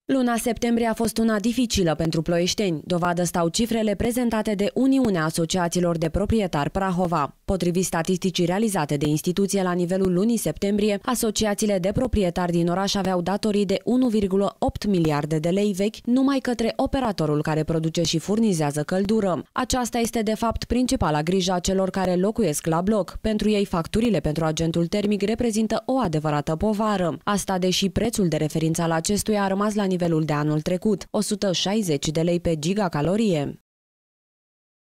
Luna septembrie a fost una dificilă pentru ploieșteni, dovadă stau cifrele prezentate de Uniunea Asociațiilor de Proprietari Prahova. Potrivit statisticii realizate de instituție la nivelul lunii septembrie, asociațiile de proprietari din oraș aveau datorii de 1,8 miliarde de lei vechi numai către operatorul care produce și furnizează căldură. Aceasta este de fapt principala grijă a celor care locuiesc la bloc. Pentru ei, facturile pentru agentul termic reprezintă o adevărată povară. Asta deși prețul de referință al acestuia a rămas la nivelul de anul trecut, 160 de lei pe gigacalorie.